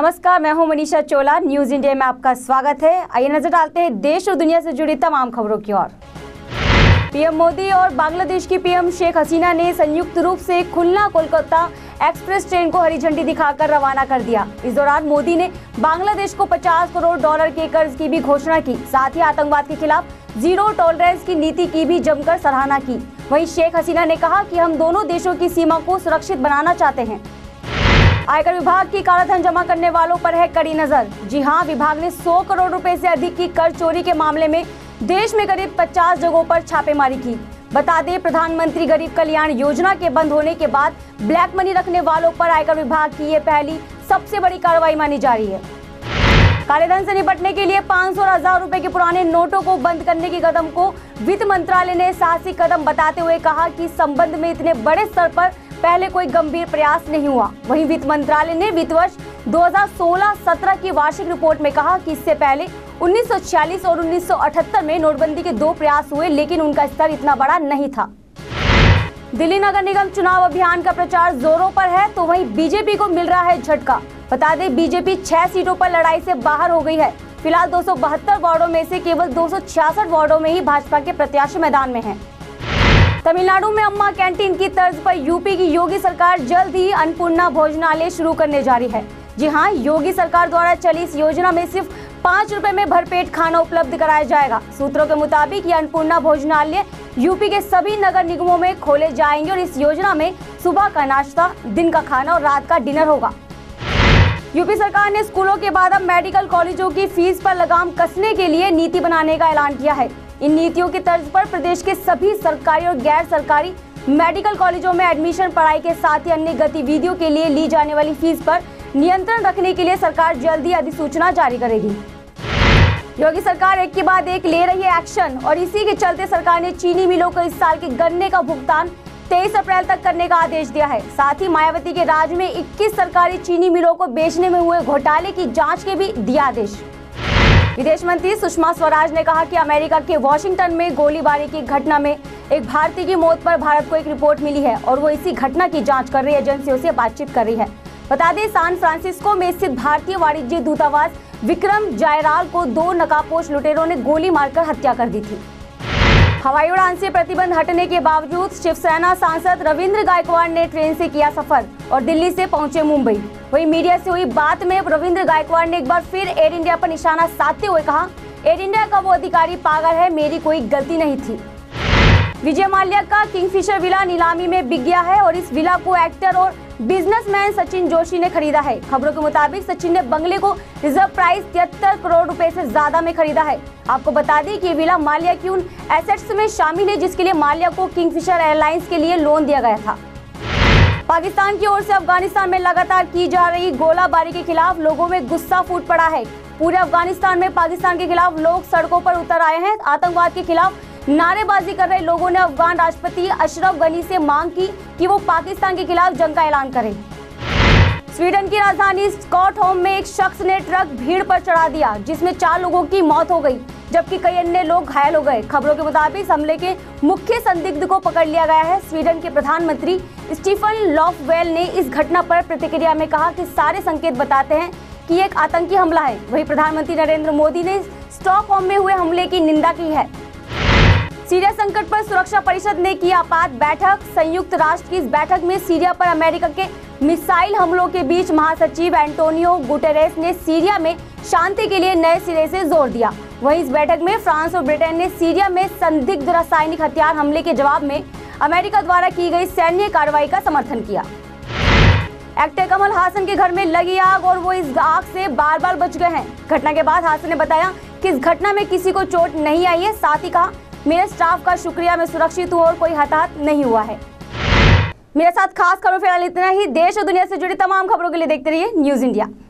नमस्कार, मैं हूं मनीषा चोला। न्यूज इंडिया में आपका स्वागत है। आइए नजर डालते हैं देश और दुनिया से जुड़ी तमाम खबरों की ओर। पीएम मोदी और बांग्लादेश की पीएम शेख हसीना ने संयुक्त रूप से खुलना कोलकाता एक्सप्रेस ट्रेन को हरी झंडी दिखाकर रवाना कर दिया। इस दौरान मोदी ने बांग्लादेश को $50 करोड़ के कर्ज की भी घोषणा की। साथ ही आतंकवाद के खिलाफ जीरो टॉलरेंस की नीति की भी जमकर सराहना की। वहीं शेख हसीना ने कहा कि हम दोनों देशों की सीमा को सुरक्षित बनाना चाहते हैं। आयकर विभाग की कालाधन जमा करने वालों पर है कड़ी नजर। जी हां, विभाग ने 100 करोड़ रुपए से अधिक की कर चोरी के मामले में देश में करीब 50 जगहों पर छापेमारी की। बता दें, प्रधानमंत्री गरीब कल्याण योजना के बंद होने के बाद ब्लैक मनी रखने वालों पर आयकर विभाग की ये पहली सबसे बड़ी कार्रवाई मानी जा रही है। कालेधन से निपटने के लिए 500 और 1000 रुपए के पुराने नोटों को बंद करने के कदम को वित्त मंत्रालय ने साहसिक कदम बताते हुए कहा कि संबंध में इतने बड़े स्तर पर पहले कोई गंभीर प्रयास नहीं हुआ। वहीं वित्त मंत्रालय ने वित्त वर्ष 2016-17 की वार्षिक रिपोर्ट में कहा कि इससे पहले 1946 और 1978 में नोटबंदी के 2 प्रयास हुए, लेकिन उनका स्तर इतना बड़ा नहीं था। दिल्ली नगर निगम चुनाव अभियान का प्रचार जोरों पर है, तो वहीं बीजेपी को मिल रहा है झटका। बता दें, बीजेपी 6 सीटों पर लड़ाई से बाहर हो गई है। फिलहाल 272 वार्डों में से केवल 266 वार्डों में ही भाजपा के प्रत्याशी मैदान में हैं। तमिलनाडु में अम्मा कैंटीन की तर्ज पर यूपी की योगी सरकार जल्द ही अन्नपूर्णा भोजनालय शुरू करने जा रही है। जी हां, योगी सरकार द्वारा चली इस योजना में सिर्फ 5 रुपए में भरपेट खाना उपलब्ध कराया जाएगा। सूत्रों के मुताबिक ये अन्नपूर्णा भोजनालय यूपी के सभी नगर निगमों में खोले जाएंगे और इस योजना में सुबह का नाश्ता, दिन का खाना और रात का डिनर होगा। यूपी सरकार ने स्कूलों के बाद अब मेडिकल कॉलेजों की फीस पर लगाम कसने के लिए नीति बनाने का ऐलान किया है। इन नीतियों की तर्ज पर प्रदेश के सभी सरकारी और गैर सरकारी मेडिकल कॉलेजों में एडमिशन, पढ़ाई के साथ ही अन्य गतिविधियों के लिए ली जाने वाली फीस पर नियंत्रण रखने के लिए सरकार जल्द ही अधिसूचना जारी करेगी। योगी सरकार एक के बाद एक ले रही है एक्शन और इसी के चलते सरकार ने चीनी मिलों को इस साल के गन्ने का भुगतान 23 अप्रैल तक करने का आदेश दिया है। साथ ही मायावती के राज में 21 सरकारी चीनी मिलों को बेचने में हुए घोटाले की जांच के भी दिया आदेश। विदेश मंत्री सुषमा स्वराज ने कहा कि अमेरिका के वॉशिंगटन में गोलीबारी की घटना में एक भारतीय की मौत पर भारत को एक रिपोर्ट मिली है और वो इसी घटना की जांच कर रही एजेंसियों से बातचीत कर रही है। बता दें, सैन फ्रांसिस्को में स्थित भारतीय वाणिज्य दूतावास विक्रम जायराल को 2 नकाबपोश लुटेरों ने गोली मारकर हत्या कर दी थी। हवाई उड़ान से प्रतिबंध हटने के बावजूद शिवसेना सांसद रविंद्र गायकवाड़ ने ट्रेन से किया सफर और दिल्ली से पहुंचे मुंबई। वहीं मीडिया से हुई बात में रविंद्र गायकवाड़ ने एक बार फिर एयर इंडिया पर निशाना साधते हुए कहा, एयर इंडिया का वो अधिकारी पागल है, मेरी कोई गलती नहीं थी। विजय माल्या का किंगफिशर विला नीलामी में बिक गया है और इस विला को एक्टर और बिजनेसमैन सचिन जोशी ने खरीदा है। खबरों के मुताबिक सचिन ने बंगले को रिजर्व प्राइस 73 करोड़ रुपए से ज्यादा में खरीदा है। आपको बता दें कि ये विला माल्या की उन एसेट्स में शामिल है जिसके लिए माल्या को किंगफिशर एयरलाइंस के लिए लोन दिया गया था। पाकिस्तान की ओर से अफगानिस्तान में लगातार की जा रही गोलाबारी के खिलाफ लोगों में गुस्सा फूट पड़ा है। पूरे अफगानिस्तान में पाकिस्तान के खिलाफ लोग सड़कों पर उतर आए हैं। आतंकवाद के खिलाफ नारेबाजी कर रहे लोगों ने अफगान राष्ट्रपति अशरफ गनी से मांग की कि वो पाकिस्तान के खिलाफ जंग का ऐलान करें। स्वीडन की राजधानी स्टॉकहोम में एक शख्स ने ट्रक भीड़ पर चढ़ा दिया जिसमें 4 लोगों की मौत हो गई जबकि कई अन्य लोग घायल हो गए। खबरों के मुताबिक हमले के मुख्य संदिग्ध को पकड़ लिया गया है। स्वीडन के प्रधानमंत्री स्टीफन लॉफवेल ने इस घटना पर प्रतिक्रिया में कहा कि सारे संकेत बताते हैं कि एक आतंकी हमला है। वहीं प्रधानमंत्री नरेंद्र मोदी ने स्टॉकहोम में हुए हमले की निंदा की है। सीरिया संकट पर सुरक्षा परिषद ने की आपात बैठक। संयुक्त राष्ट्र की इस बैठक में सीरिया पर अमेरिका के मिसाइल हमलों के बीच महासचिव एंटोनियो गुटेरेस ने सीरिया में शांति के लिए नए सिरे से जोर दिया। वहीं इस बैठक में फ्रांस और ब्रिटेन ने सीरिया में संदिग्ध रासायनिक हथियार हमले के जवाब में अमेरिका द्वारा की गई सैन्य कार्रवाई का समर्थन किया। एक्टर कमल हासन के घर में लगी आग और वो इस आग से बार-बार बच गए हैं। घटना के बाद हासन ने बताया कि इस घटना में किसी को चोट नहीं आई है। साथ ही कहा, मेरे स्टाफ का शुक्रिया, मैं सुरक्षित हूँ और कोई हताहत नहीं हुआ है। मेरे साथ खास खबरों फिलहाल इतना ही। देश और दुनिया से जुड़ी तमाम खबरों के लिए देखते रहिए न्यूज इंडिया।